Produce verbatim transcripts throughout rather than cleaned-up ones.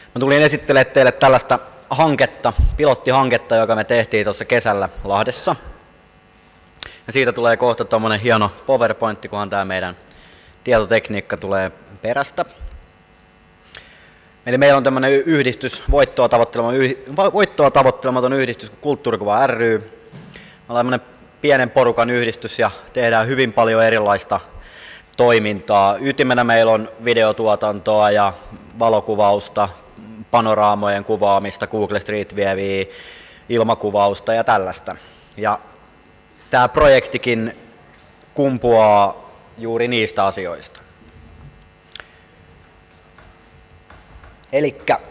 Mä tulin esittelemään teille tällaista hanketta, pilottihanketta, joka me tehtiin tuossa kesällä Lahdessa. Ja siitä tulee kohta tommonen hieno PowerPointti, kunhan tää meidän tietotekniikka tulee perästä. Eli meillä on tämmöinen yhdistys, voittoa tavoittelematon, voittoa tavoittelematon yhdistys kuin Kulttuurikuva ry. Me ollaan tämmöinen pienen porukan yhdistys ja tehdään hyvin paljon erilaista toimintaa. Ytimenä meillä on videotuotantoa ja valokuvausta, panoraamojen kuvaamista, Google Street Viewia, ilmakuvausta ja tällaista. Ja tämä projektikin kumpuaa juuri niistä asioista. Elikkä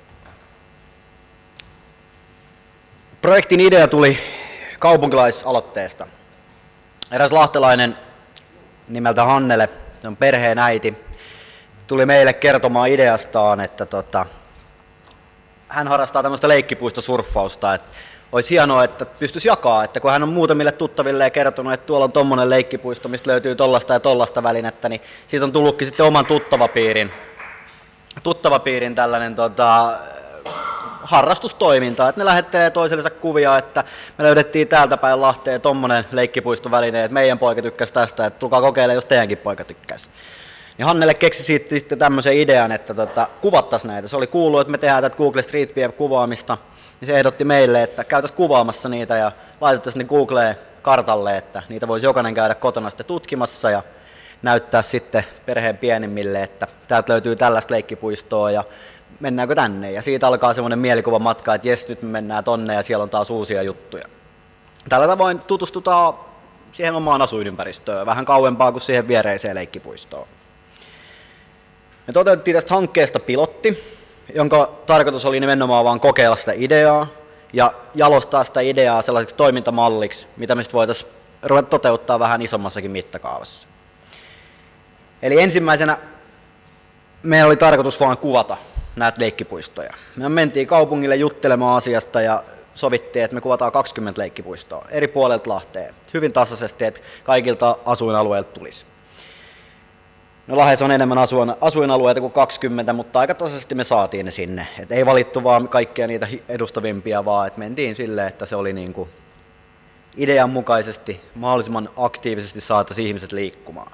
projektin idea tuli kaupunkilaisaloitteesta. Eräs lahtelainen nimeltä Hannele, se on perheen äiti, tuli meille kertomaan ideastaan, että tota, hän harrastaa tämmöistä leikkipuistosurffausta, että olisi hienoa, että pystyisi jakaa, että kun hän on muutamille tuttaville kertonut, että tuolla on tommonen leikkipuisto, mistä löytyy tollasta ja tollasta välinettä, niin siitä on tullutkin sitten oman tuttavapiirin, tuttavapiirin tällainen tota, harrastustoiminta, että ne lähettelee toisellensa kuvia, että me löydettiin täältä päin Lahteen tommonen leikkipuistoväline, että meidän poika tykkäsi tästä, että tulkaa kokeilemaan, jos teidänkin poika tykkäsi. Niin Hannele keksi siitä sitten tämmöisen idean, että tota, kuvattaisiin näitä. Se oli kuullut, että me tehdään tätä Google Street View-kuvaamista, niin se ehdotti meille, että käytäisiin kuvaamassa niitä ja laitettaisiin ne Googleen kartalle, että niitä voisi jokainen käydä kotona sitten tutkimassa ja näyttää sitten perheen pienimmille, että täältä löytyy tällaista leikkipuistoa ja mennäänkö tänne. Ja siitä alkaa semmoinen mielikuvamatka, että jes, nyt me mennään tonne ja siellä on taas uusia juttuja. Tällä tavoin tutustutaan siihen omaan asuinympäristöön, vähän kauempaa kuin siihen viereiseen leikkipuistoon. Me toteutettiin tästä hankkeesta pilotti, jonka tarkoitus oli nimenomaan vaan kokeilla sitä ideaa ja jalostaa sitä ideaa sellaiseksi toimintamalliksi, mitä me sitten voitaisiin ruveta toteuttaa vähän isommassakin mittakaavassa. Eli ensimmäisenä meillä oli tarkoitus vaan kuvata näitä leikkipuistoja. Me mentiin kaupungille juttelemaan asiasta ja sovittiin, että me kuvataan kaksikymmentä leikkipuistoa eri puolelta Lahteen, hyvin tasaisesti, että kaikilta asuinalueilta tulisi. No Lahdessa on enemmän asuinalueita kuin kaksikymmentä, mutta aika tasaisesti me saatiin ne sinne. Et ei valittu vaan kaikkia niitä edustavimpia, vaan et mentiin silleen, että se oli niinku idean mukaisesti mahdollisimman aktiivisesti saataisiin ihmiset liikkumaan.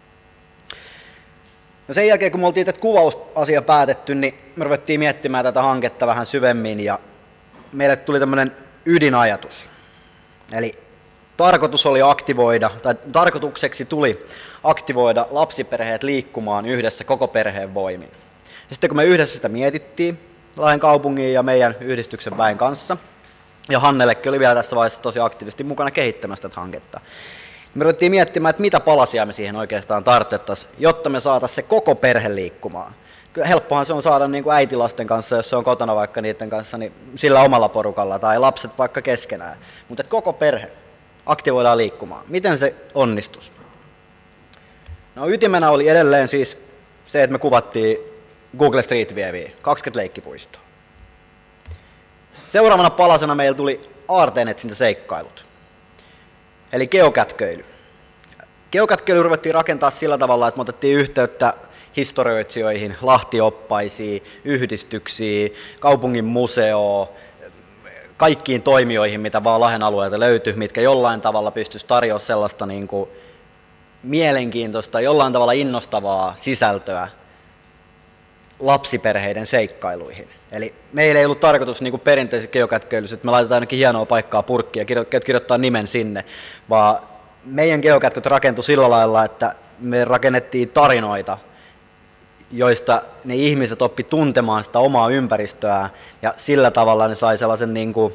No sen jälkeen, kun me oltiin tätä kuvausasia päätetty, niin me ruvettiin miettimään tätä hanketta vähän syvemmin ja meille tuli tämmöinen ydinajatus. Eli tarkoitus oli aktivoida, tai tarkoitukseksi tuli aktivoida lapsiperheet liikkumaan yhdessä koko perheen voimin. Ja sitten kun me yhdessä sitä mietittiin, Lahden kaupungin ja meidän yhdistyksen väen kanssa, ja Hannellekin oli vielä tässä vaiheessa tosi aktiivisesti mukana kehittämässä tätä hanketta, me ruvettiin miettimään, että mitä palasia me siihen oikeastaan tarvittaisiin, jotta me saataisiin se koko perhe liikkumaan. Kyllä helppohan se on saada niin kuin äitilasten kanssa, jos se on kotona vaikka niiden kanssa, niin sillä omalla porukalla, tai lapset vaikka keskenään. Mutta koko perhe aktivoidaan liikkumaan. Miten se onnistus? No ytimenä oli edelleen siis se, että me kuvattiin Google Street Viewia, kaksikymmentä leikkipuistoa. Seuraavana palasena meillä tuli aarteenetsintäseikkailut, eli geokätköily. Geokätköily ruvettiin rakentaa sillä tavalla, että me otettiin yhteyttä historioitsijoihin, lahtioppaisiin, yhdistyksiin, kaupungin museoon, kaikkiin toimijoihin, mitä vaan Lahden alueelta löytyi, mitkä jollain tavalla pystyisi tarjoamaan sellaista niin kuin mielenkiintoista, jollain tavalla innostavaa sisältöä lapsiperheiden seikkailuihin. Eli meillä ei ollut tarkoitus niin kuin perinteisessä geokätköilyssä, että me laitetaan ainakin hienoa paikkaa purkkiin ja kirjoittaa nimen sinne, vaan meidän geokätköt rakentui sillä lailla, että me rakennettiin tarinoita, joista ne ihmiset oppi tuntemaan sitä omaa ympäristöä ja sillä tavalla ne sai sellaisen niin kuin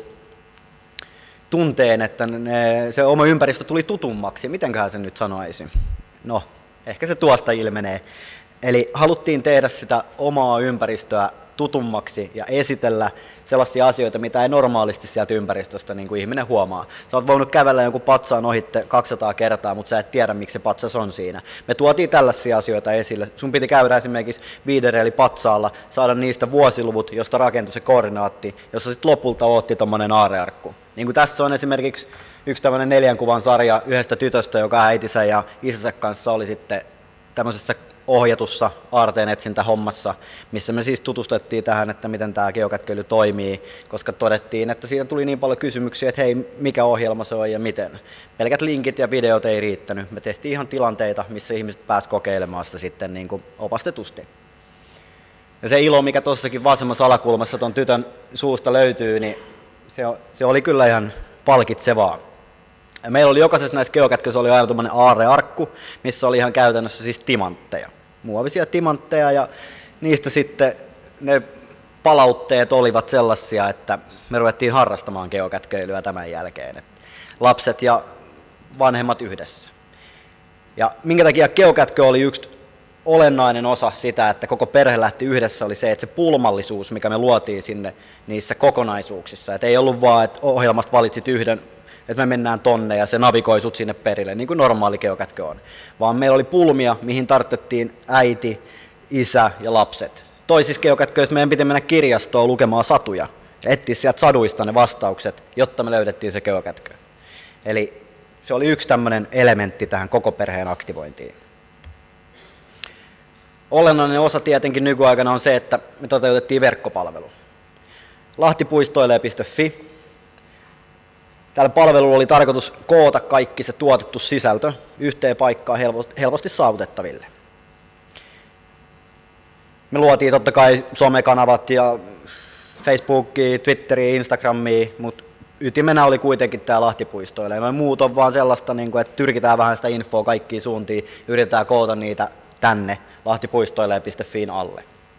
tunteen, että ne, se oma ympäristö tuli tutummaksi. Mitenköhän se nyt sanoisi? No, ehkä se tuosta ilmenee. Eli haluttiin tehdä sitä omaa ympäristöä tutummaksi ja esitellä sellaisia asioita, mitä ei normaalisti sieltä ympäristöstä niin kuin ihminen huomaa. Sä oot voinut kävellä jonkun patsaan ohitte kaksisataa kertaa, mutta sä et tiedä, miksi se patsas on siinä. Me tuotiin tällaisia asioita esille. Sun piti käydä esimerkiksi Viidereli patsaalla, saada niistä vuosiluvut, josta rakentui se koordinaatti, jossa sitten lopulta ootti tommonen aarrearkku. Niin kuin tässä on esimerkiksi yksi tämmöinen neljän kuvan sarja yhdestä tytöstä, joka äitinsä ja isänsä kanssa oli sitten tämmöisessä ohjatussa aarteen etsintähommassa, missä me siis tutustettiin tähän, että miten tämä geokätköily toimii, koska todettiin, että siitä tuli niin paljon kysymyksiä, että hei, mikä ohjelma se on ja miten. Pelkät linkit ja videot ei riittänyt. Me tehtiin ihan tilanteita, missä ihmiset pääsivät kokeilemaan sitä sitten niin kuin opastetusti. Ja se ilo, mikä tuossakin vasemmassa alakulmassa tuon tytön suusta löytyy, niin se, on, se oli kyllä ihan palkitsevaa. Ja meillä oli jokaisessa näissä geokätköissä oli aina tuommoinen aarrearkku, missä oli ihan käytännössä siis timantteja, muovisia timantteja, ja niistä sitten ne palautteet olivat sellaisia, että me ruvettiin harrastamaan geokätköilyä tämän jälkeen. Et lapset ja vanhemmat yhdessä. Ja minkä takia geokätkö oli yksi olennainen osa sitä, että koko perhe lähti yhdessä, oli se, että se pulmallisuus, mikä me luotiin sinne niissä kokonaisuuksissa. Et ei ollut vaan, että ohjelmasta valitsit yhden, että me mennään tonne ja se navigoi sut sinne perille, niin kuin normaali geokätkö on. Vaan meillä oli pulmia, mihin tarttettiin äiti, isä ja lapset. Toisissa geokätköissä meidän piti mennä kirjastoon lukemaan satuja ja etsiä sieltä saduista ne vastaukset, jotta me löydettiin se geokätkö. Eli se oli yksi tämmöinen elementti tähän koko perheen aktivointiin. Olennainen osa tietenkin nykyaikana on se, että me toteutettiin verkkopalvelu. lahtipuistoilee piste fi. Tällä palvelulla oli tarkoitus koota kaikki se tuotettu sisältö yhteen paikkaan helposti saavutettaville. Me luotiin totta kai somekanavat ja Facebookia, Twitteriä, Instagramia, mutta ytimenä oli kuitenkin tämä lahtipuistoilee. Noin muut on vaan sellaista, että tyrkitään vähän sitä infoa kaikkiin suuntiin, yritetään koota niitä tänne lahtipuistoilee piste fiin alle.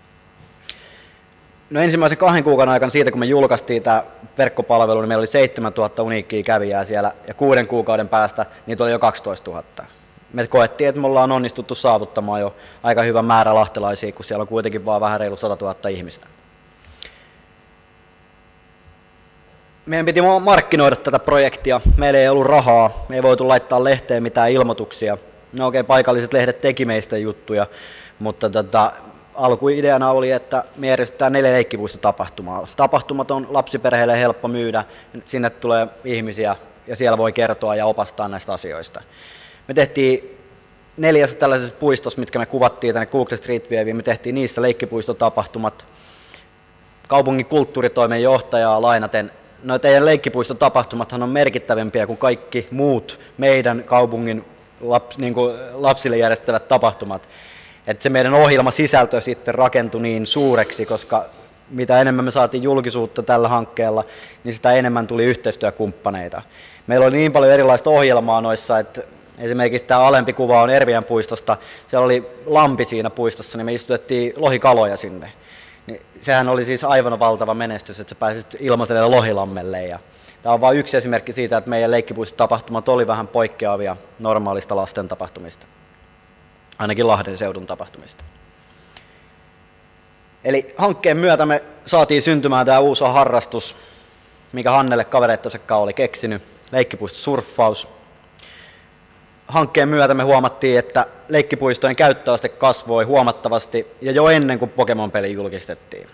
No ensimmäisen kahden kuukauden aikana siitä, kun me julkaistiin tämä verkkopalvelu, niin meillä oli seitsemäntuhatta uniikkia kävijää siellä, ja kuuden kuukauden päästä niitä oli jo kaksitoistatuhatta. Me koettiin, että me ollaan onnistuttu saavuttamaan jo aika hyvä määrä lahtelaisia, kun siellä on kuitenkin vaan vähän reilu satatuhatta ihmistä. Meidän piti markkinoida tätä projektia. Meillä ei ollut rahaa, me ei voitu laittaa lehteen mitään ilmoituksia. No okei, okay, paikalliset lehdet teki meistä juttuja, mutta tota, alkuideana oli, että me järjestetään neljä leikkipuistotapahtumaa. Tapahtumat on lapsiperheille helppo myydä, sinne tulee ihmisiä ja siellä voi kertoa ja opastaa näistä asioista. Me tehtiin neljässä tällaisessa puistossa, mitkä me kuvattiin tänne Google Street Viewiin, me tehtiin niissä leikkipuistotapahtumat. Kaupungin kulttuuritoimen johtajaa lainaten, no teidän leikkipuistotapahtumathan on merkittävämpiä kuin kaikki muut meidän kaupungin laps, niin kuin lapsille järjestävät tapahtumat. Että se meidän ohjelmasisältö sitten rakentui niin suureksi, koska mitä enemmän me saatiin julkisuutta tällä hankkeella, niin sitä enemmän tuli yhteistyökumppaneita. Meillä oli niin paljon erilaista ohjelmaa noissa, että esimerkiksi tämä alempi kuva on Erviän puistosta, siellä oli lampi siinä puistossa, niin me istutettiin lohikaloja sinne. Niin sehän oli siis aivan valtava menestys, että sä pääsit ilmaiselle lohilammelle. Ja tämä on vain yksi esimerkki siitä, että meidän leikkipuistotapahtumat oli vähän poikkeavia normaalista lasten tapahtumista. Ainakin Lahden seudun tapahtumista. Eli hankkeen myötä me saatiin syntymään tämä uusi harrastus, mikä Hannelle kavereittensa oli keksinyt, leikkipuistosurffaus. Hankkeen myötä me huomattiin, että leikkipuistojen käyttöaste kasvoi huomattavasti ja jo ennen kuin Pokemon-peli julkistettiin.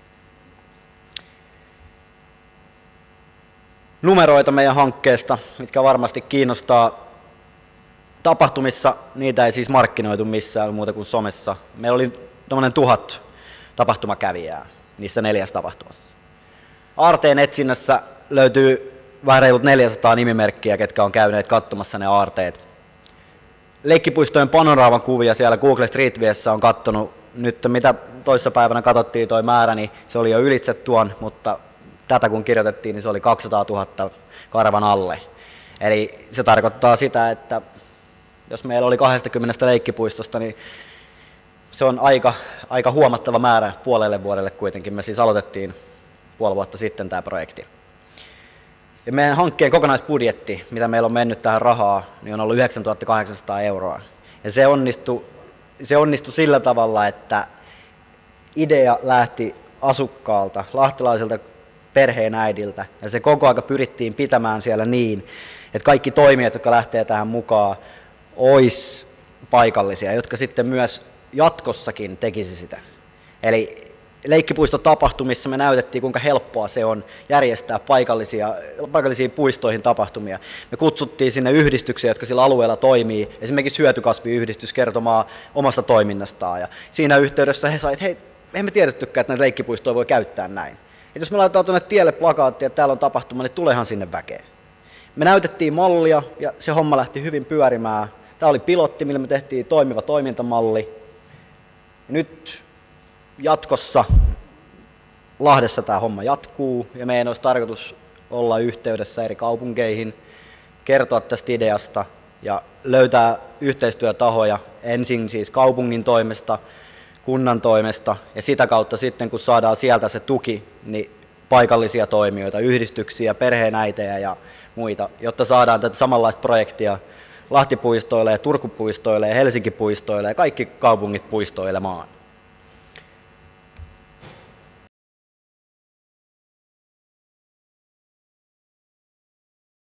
Numeroita meidän hankkeesta, mitkä varmasti kiinnostaa. Tapahtumissa niitä ei siis markkinoitu missään muuta kuin somessa. Meillä oli tuommoinen tuhat tapahtumakävijää niissä neljässä tapahtumassa. Aarteen etsinnässä löytyy vähän reilut neljäsataa nimimerkkiä, ketkä on käyneet katsomassa ne aarteet. Leikkipuistojen panoraaman kuvia siellä Google Street Viewssä on kattonut nyt, mitä toissapäivänä katsottiin toi määrä, niin se oli jo ylitse tuon, mutta tätä kun kirjoitettiin, niin se oli kaksisataatuhatta karvan alle. Eli se tarkoittaa sitä, että jos meillä oli kaksikymmentä leikkipuistosta, niin se on aika, aika huomattava määrä puolelle vuodelle kuitenkin. Me siis aloitettiin puoli vuotta sitten tämä projekti. Ja meidän hankkeen kokonaisbudjetti, mitä meillä on mennyt tähän rahaa, niin on ollut yhdeksäntuhatta kahdeksansataa euroa. Ja se onnistui, se onnistui sillä tavalla, että idea lähti asukkaalta, lahtelaiselta perheenäidiltä, ja se koko aika pyrittiin pitämään siellä niin, että kaikki toimijat, jotka lähtee tähän mukaan, olisi paikallisia, jotka sitten myös jatkossakin tekisi sitä. Eli leikkipuistotapahtumissa me näytettiin, kuinka helppoa se on järjestää paikallisia, paikallisiin puistoihin tapahtumia. Me kutsuttiin sinne yhdistyksiä, jotka sillä alueella toimii, esimerkiksi hyötykasviyhdistys kertomaan omasta toiminnastaan. Ja siinä yhteydessä he saivat, että hei, eihän me tiedettykään, että näitä leikkipuistoja voi käyttää näin. Et jos me laitetaan tuonne tielle plakaatti, että täällä on tapahtuma, niin tulehan sinne väkeä. Me näytettiin mallia ja se homma lähti hyvin pyörimään. Tämä oli pilotti, millä me tehtiin toimiva toimintamalli. Nyt jatkossa Lahdessa tämä homma jatkuu ja meidän olisi tarkoitus olla yhteydessä eri kaupunkeihin, kertoa tästä ideasta ja löytää yhteistyötahoja ensin siis kaupungin toimesta, kunnan toimesta ja sitä kautta sitten kun saadaan sieltä se tuki, niin paikallisia toimijoita, yhdistyksiä, perheenäitejä ja muita, jotta saadaan tätä samanlaista projektia Lahtipuistoille ja Turkupuistoille ja Helsinkipuistoille ja kaikki kaupungit puistoilemaan.